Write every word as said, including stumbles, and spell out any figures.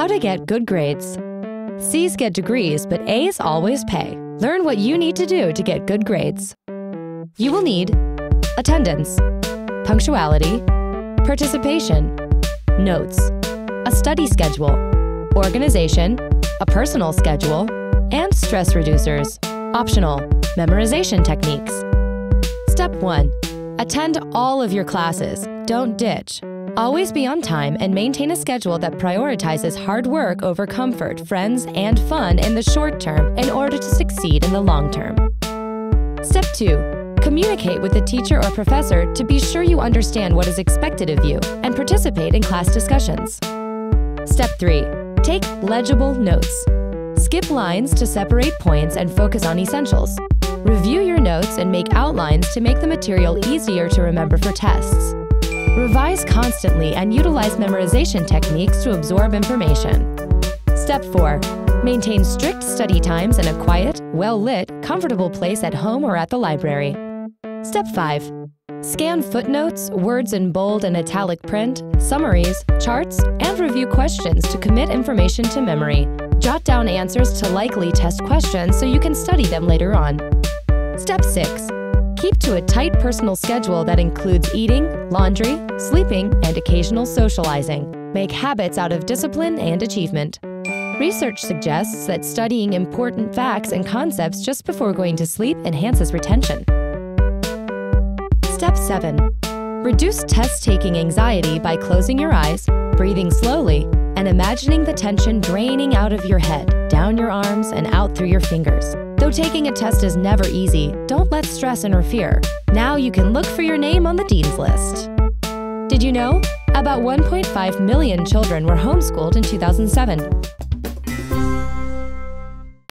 How to get good grades. C's get degrees, but A's always pay. Learn what you need to do to get good grades. You will need attendance, punctuality, participation, notes, a study schedule, organization, a personal schedule, and stress reducers. Optional, memorization techniques. Step one. Attend all of your classes. Don't ditch. Always be on time and maintain a schedule that prioritizes hard work over comfort, friends, and fun in the short term in order to succeed in the long term. Step two. Communicate with the teacher or professor to be sure you understand what is expected of you and participate in class discussions. Step three. Take legible notes. Skip lines to separate points and focus on essentials. Review your notes and make outlines to make the material easier to remember for tests. Revise constantly and utilize memorization techniques to absorb information. Step four. Maintain strict study times in a quiet, well-lit, comfortable place at home or at the library. Step five. Scan footnotes, words in bold and italic print, summaries, charts, and review questions to commit information to memory. Jot down answers to likely test questions so you can study them later on. Step six. Keep to a tight personal schedule that includes eating, laundry, sleeping, and occasional socializing. Make habits out of discipline and achievement. Research suggests that studying important facts and concepts just before going to sleep enhances retention. Step seven. Reduce test-taking anxiety by closing your eyes, breathing slowly, and imagining the tension draining out of your head, down your arms, and out through your fingers. Though taking a test is never easy, don't let stress interfere. Now you can look for your name on the Dean's List. Did you know? About one point five million children were homeschooled in two thousand seven.